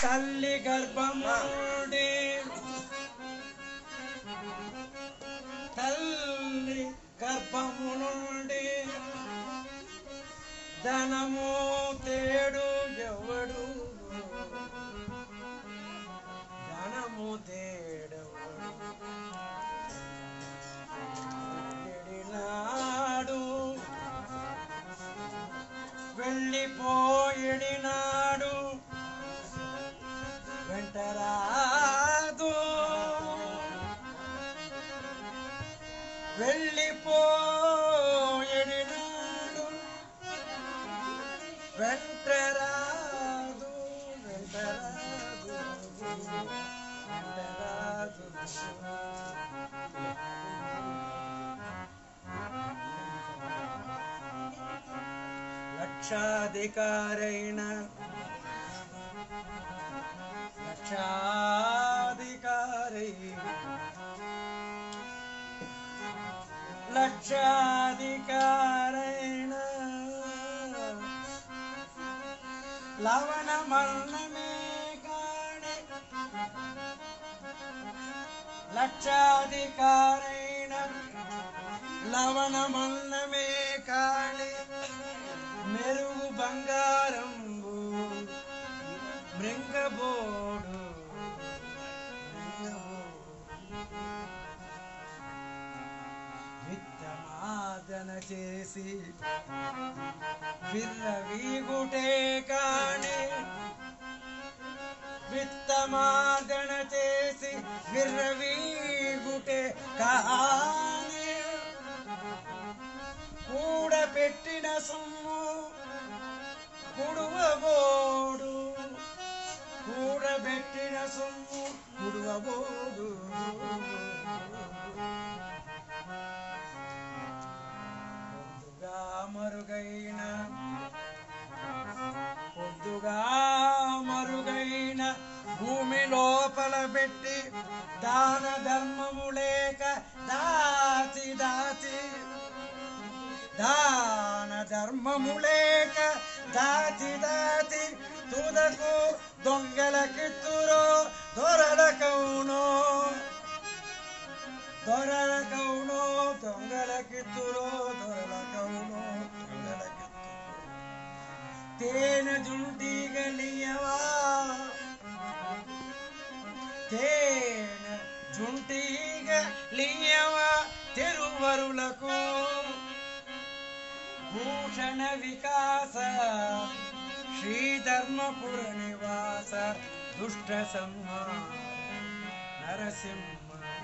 తల్లి గర్భముడి తల్లి గర్భము నుండి ధనము తేడు ఎవడు ధనము తేడెవడు ఎడినాడు వెళ్ళిపోయినాడు వెంటరాదు వెళ్ళిపోయినాడు వెంటరాదు వెంటరాదు వెంటరాదు లక్షాధికారైన లక్షాధికారైన లవణ మరణమే కాణి లక్షాధికారైన లవణ మరణమే కాళి మెరుగు బంగారంబు మృంగబోడు విత్తమాదన చేసి విర్రవీగుటే కాణి విత్తమాదన చేసి విర్రవీగుటే కాణి కూడబెట్టిన సొమ్ము కుడువబోడు కూడబెట్టిన సొమ్ము కుడువబోడు పొద్దుగా మరుగైన భూమి లోపల పెట్టి దాన ధర్మము లేక దాచి దాచి దాన ధర్మము లేక దాచి దాచి తుదకు దొంగలకిత్తురో దొరలకౌనో దొరలకౌనో దొంగలకిత్తురో దొరలకౌనో దొంగలకిత్తురో తేన జుంటిగలియవా తేన జుంటిగలియవా తిరువరులకు భూషణ వికాస శ్రీధర్మపుర నివాస దుష్ట సంహార నరసింహ